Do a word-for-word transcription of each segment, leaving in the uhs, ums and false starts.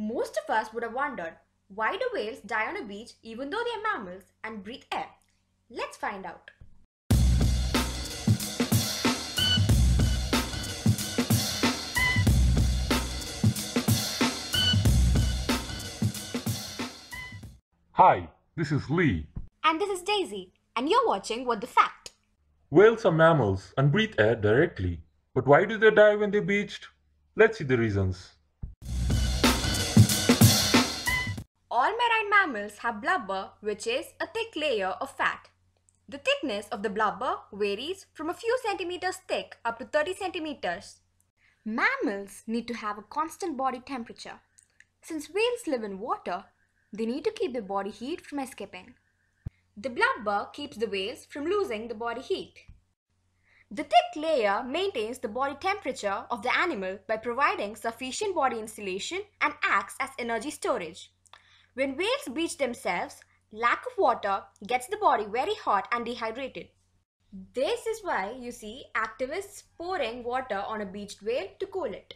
Most of us would have wondered, why do whales die on a beach even though they are mammals and breathe air? Let's find out. Hi, this is Lee. And this is Daisy, and you're watching What the Fact. Whales are mammals and breathe air directly. But why do they die when they're beached? Let's see the reasons. All marine mammals have blubber, which is a thick layer of fat. The thickness of the blubber varies from a few centimeters thick up to thirty centimeters. Mammals need to have a constant body temperature. Since whales live in water, they need to keep the body heat from escaping. The blubber keeps the whales from losing the body heat. The thick layer maintains the body temperature of the animal by providing sufficient body insulation and acts as energy storage. When whales beach themselves, lack of water gets the body very hot and dehydrated. This is why you see activists pouring water on a beached whale to cool it.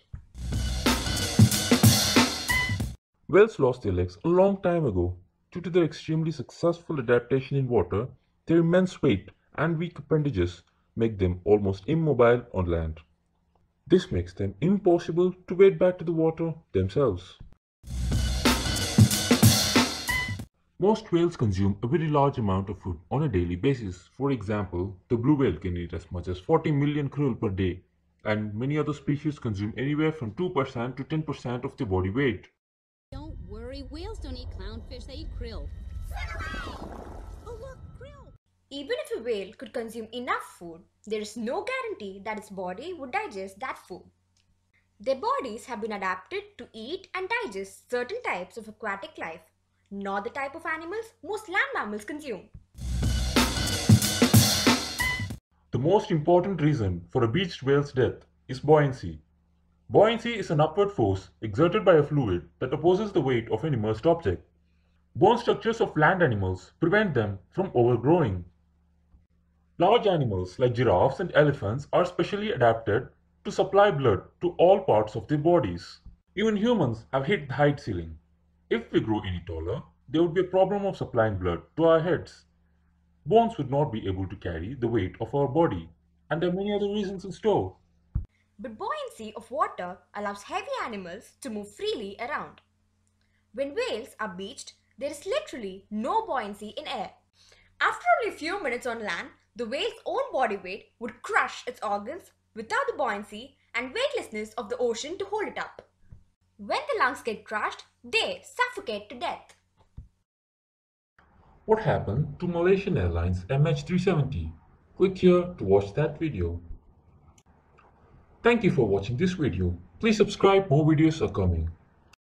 Whales lost their legs a long time ago. Due to their extremely successful adaptation in water, their immense weight and weak appendages make them almost immobile on land. This makes them impossible to wade back to the water themselves. Most whales consume a very large amount of food on a daily basis. For example, the blue whale can eat as much as forty million krill per day, and many other species consume anywhere from two percent to ten percent of their body weight. Don't worry, whales don't eat clownfish, they eat krill. Oh look, krill! Even if a whale could consume enough food, there is no guarantee that its body would digest that food. Their bodies have been adapted to eat and digest certain types of aquatic life, not the type of animals most land mammals consume. The most important reason for a beached whale's death is buoyancy. Buoyancy is an upward force exerted by a fluid that opposes the weight of an immersed object. Bone structures of land animals prevent them from overgrowing. Large animals like giraffes and elephants are specially adapted to supply blood to all parts of their bodies. Even humans have hit the height ceiling. If we grow any taller, there would be a problem of supplying blood to our heads. Bones would not be able to carry the weight of our body, and there are many other reasons in store. But buoyancy of water allows heavy animals to move freely around. When whales are beached, there is literally no buoyancy in air. After only a few minutes on land, the whale's own body weight would crush its organs without the buoyancy and weightlessness of the ocean to hold it up. When the lungs get crushed, they suffocate to death. What happened to Malaysian Airlines M H three seventy? Click here to watch that video. Thank you for watching this video. Please subscribe, more videos are coming.